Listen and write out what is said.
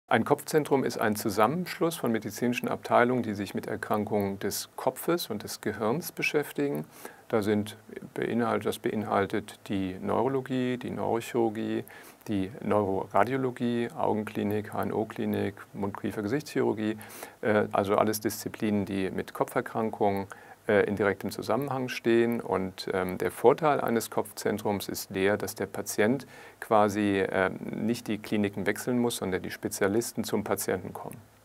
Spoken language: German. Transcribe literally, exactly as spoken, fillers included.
Ein Kopfzentrum ist ein Zusammenschluss von medizinischen Abteilungen, die sich mit Erkrankungen des Kopfes und des Gehirns beschäftigen. Da sind beinhaltet, das beinhaltet die Neurologie, die Neurochirurgie, die Neuroradiologie, Augenklinik, H N O-Klinik, Mund-Kiefer-Gesichtschirurgie, also alles Disziplinen, die mit Kopferkrankungen in direktem Zusammenhang stehen. Und ähm, der Vorteil eines Kopfzentrums ist der, dass der Patient quasi ähm, nicht die Kliniken wechseln muss, sondern die Spezialisten zum Patienten kommen.